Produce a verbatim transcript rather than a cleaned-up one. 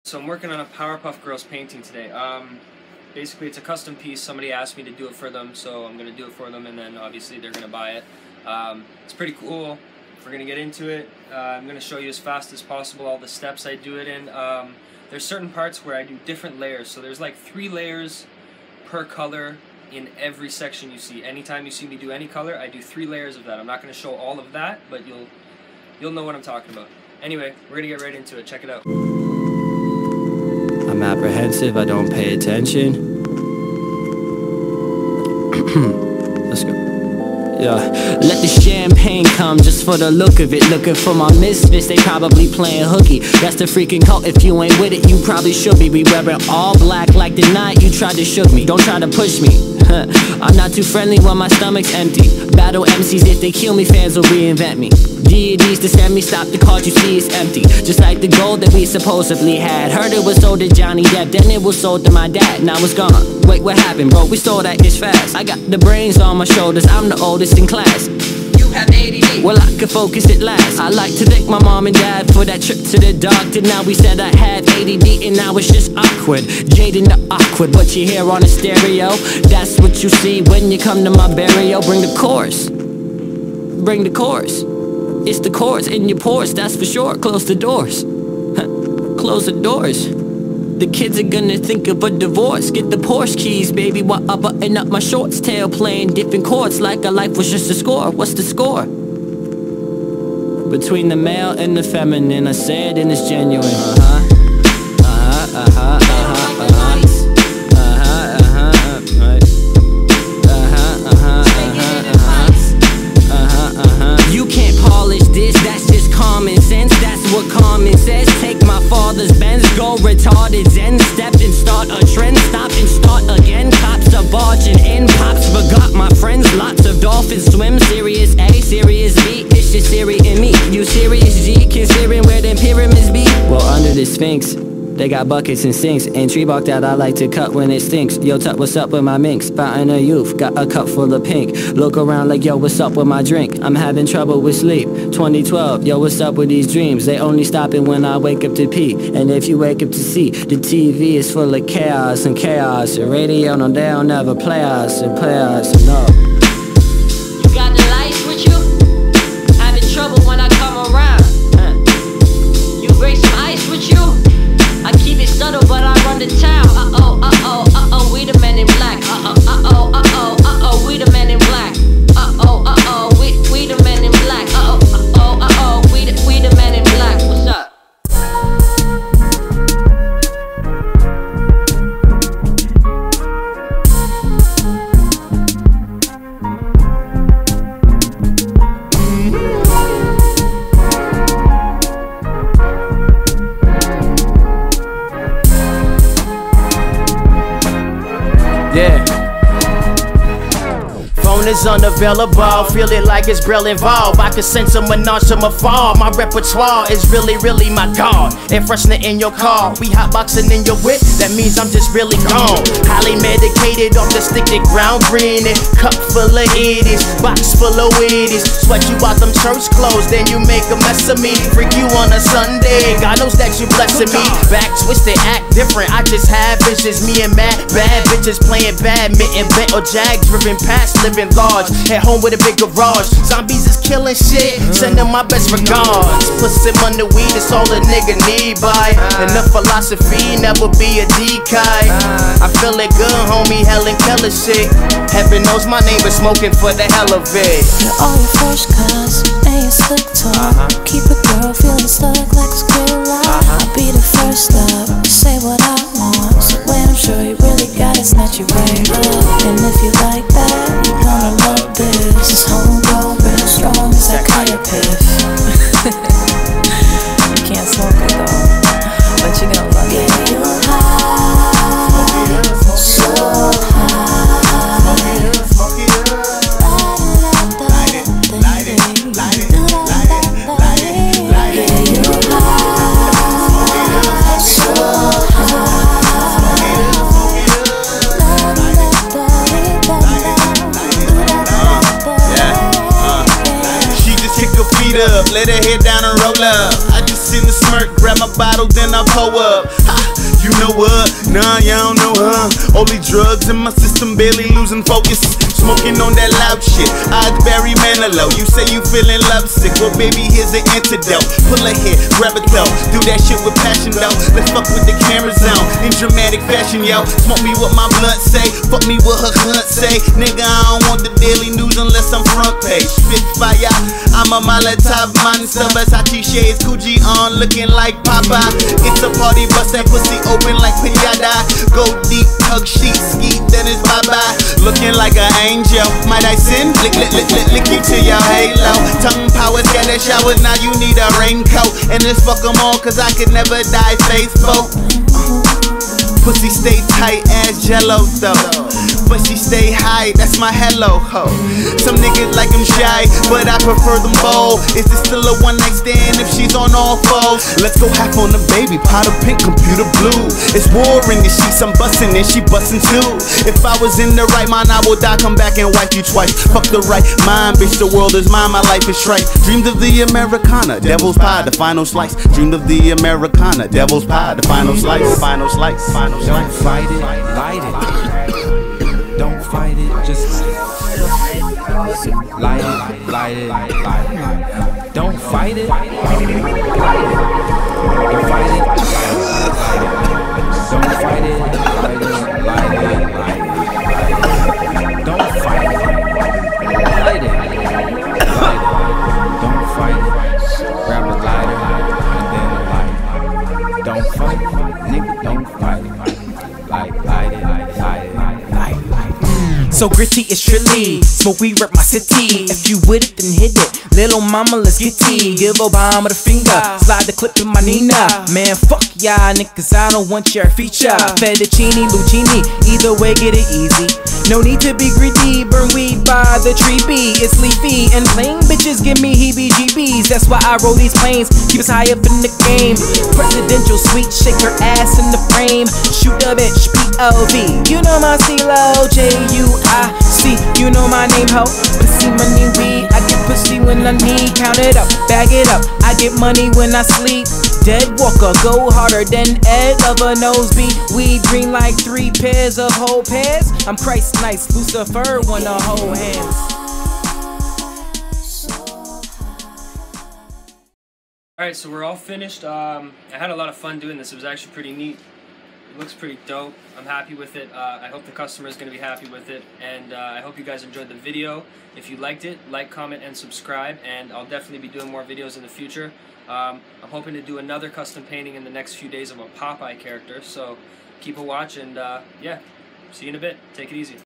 So I'm working on a Powerpuff Girls painting today. Um, basically it's a custom piece. Somebody asked me to do it for them, so I'm going to do it for them, and then obviously they're going to buy it. Um, it's pretty cool. We're going to get into it. Uh, I'm going to show you as fast as possible all the steps I do it in. Um, there's certain parts where I do different layers. So there's like three layers per color in every section you see. Anytime you see me do any color, I do three layers of that. I'm not going to show all of that, but you'll, you'll know what I'm talking about. Anyway, we're going to get right into it. Check it out. I'm apprehensive, I don't pay attention. Let's go. Yeah. Let the champagne come just for the look of it. Looking for my misfits, they probably playing hooky. That's the freaking cult, if you ain't with it, you probably should be. We wearing all black like the night you tried to shook me. Don't try to push me. I'm not too friendly when my stomach's empty. Battle M Cs, if they kill me, fans will reinvent me. Deities to send me, stop the card you see is empty. Just like the gold that we supposedly had. Heard it was sold to Johnny Depp, then it was sold to my dad. Now it's gone. Wait, what happened, bro? We stole that ish fast. I got the brains on my shoulders, I'm the oldest in class. You have A D D. Well, I could focus at last. I like to thank my mom and dad for that trip to the doctor. Now we said I had A D D and now it's just awkward. Jaden the awkward, what you hear on the stereo, that's what you see when you come to my burial. Bring the chorus, bring the chorus. It's the chords in your pores, that's for sure. Close the doors, close the doors. The kids are gonna think of a divorce. Get the Porsche keys, baby, while I button up my shorts. Tail playing different chords like a life was just a score. What's the score? Between the male and the feminine, I say it and it's genuine. Uh-huh, uh-huh, uh-huh, uh-huh, uh-huh. Uh-huh, uh-huh, right. Uh-huh, uh-huh, uh-huh, uh-huh, uh-huh. You can't polish this, that's just common sense. That's what common says. Take my father's Benz, go retarded zen. Step and start a trend, stop and start again. Cops are barging in, pops forgot my friends. Lots of dolphins swim, serious A, serious B. It's just Siri and me. You serious G, considering where them pyramids be? Well, under the Sphinx, they got buckets and sinks, and tree bark that I like to cut when it stinks. Yo, Tut, what's up with my minks? Fountain of youth, got a cup full of pink. Look around like, yo, what's up with my drink? I'm having trouble with sleep. twenty twelve, yo, what's up with these dreams? They only stopping when I wake up to pee. And if you wake up to see, the T V is full of chaos and chaos. The radio, no, they don't ever play us and play us, no. You got the lights with you? Having trouble when I come around. Huh. You bring some ice with you? I keep it subtle, but I run the town. Uh-oh, uh-oh, uh-oh, we the men in black. Uh-oh, uh-oh, uh-oh, uh-oh, we the men in black. Uh-oh, uh-oh, we, we the men in black. Uh-oh, uh-oh, uh-oh, we the, we the men in black. What's up? Yeah. Phone is unavailable, feel it like it's real involved. I can sense a menage from afar. My repertoire is really, really my god. Air freshener in your car, we hotboxing in your whip. That means I'm just really gone. Highly medicated off the stick that ground green. Cup full of itties, box full of weedies. Sweat you out them church clothes, then you make a mess of me. Freak you on a Sunday, God knows that you blessing me. Back twisted, act different, I just have visions. Me and mad, bad bitches playing badminton. Bent or jag, driven past, living large. At home with a big garage. Zombies is killing shit, send them my best regards. Put some on the weed, it's all a nigga need, by. Enough philosophy, never be a decoy. I feel it good, homie, Helen Keller shit. Heaven knows my name, but smoking for the hell of it. You're all your first class, and you're slick talk. uh-huh. Keep a girl feeling stuck like it's clear light. uh-huh. I'll be the first up, say what I want. So when I'm sure you really got it, snatch you right up. And if you like that, you're gonna love this. This homegrown, real strong, it's that Kaya piff. You can't smoke it though, but you're gonna love it. Get you high, so high. Let her head down and roll up. I just seen the smirk, grab my bottle, then I pull up. Ha You know what? Nah, y'all don't know her. Only drugs in my system, barely losing focus. Smoking on that loud shit. I'd Barry Manilow. You say you feeling lovesick, well baby here's the antidote. Pull a hit, grab it though. Do that shit with passion though. Let's fuck with the cameras on in dramatic fashion, yo. Smoke me what my blood say, fuck me what her cunt say. Nigga, I don't want the daily news unless I'm front page. Spit fire, I'm a Molotov monster. Versace shades, Gucci on, looking like Papa. It's a party, bust that pussy open like pinata. Go deep, hug sheet, ski, then it's bye bye. Looking like an angel, might I sin? Lick, lick, lick, lick, lick you to your halo. Tongue power, get a shower, now you need a raincoat. And this fuck 'em all, cause I could never die faithful. Pussy stay tight as jello though, but she stay high, that's my hello ho. Some niggas like them shy, but I prefer them bold. Is this still a one night stand if she's on all fours? Let's go half on the baby, pot of pink, computer blue. It's war in the sheets, I'm bustin' and she bustin' too. If I was in the right mind, I would die, come back and wipe you twice. Fuck the right mind, bitch, the world is mine, my life is trite. Dreamed of the Americana, devil's pie, the final slice. Dreamed of the Americana, devil's pie, the final slice. Final slice, final slice. Don't fight it, light it. Don't fight it, just light it, light it, light it. Don't fight it, light it. Don't fight it, light it. Don't fight it, light it, light it, light it. Don't fight it, light it, light it. Don't fight it, grab a lighter and then light it. Don't fight it, nigga, don't fight it. Light, light it, light it, light it, light it, light it. So gritty, it's Trilly. Smoke weed, rep my city. If you with it, then hit it. Little mama, let's get tea. Give Obama the finger. Slide the clip in my Nina. Man, fuck y'all niggas, I don't want your feature. Fettuccine, Lucchini, either way, get it easy. No need to be greedy. Burn weed by the tree be. It's leafy and plain bitches give me heebie-jeebies. That's why I roll these planes. Keep us high up in the game. Presidential suite, shake her ass in the frame. Shoot a bitch, P O V. You know my C-Lo, J U I C. You know my name, ho. Pussy, money, weed. I get pussy when I need. Count it up, bag it up. I get money when I sleep. Dead walker, go harder than Ed. Lover nosebleed. Weed green like three pairs of whole pairs. I'm Christ nice, Lucifer wanna hold hands. Alright, so we're all finished. Um, I had a lot of fun doing this. It was actually pretty neat. It looks pretty dope. I'm happy with it. Uh, I hope the customer is going to be happy with it. And uh, I hope you guys enjoyed the video. If you liked it, like, comment, and subscribe. And I'll definitely be doing more videos in the future. Um, I'm hoping to do another custom painting in the next few days of a Popeye character. So keep a watch and uh, yeah, see you in a bit. Take it easy.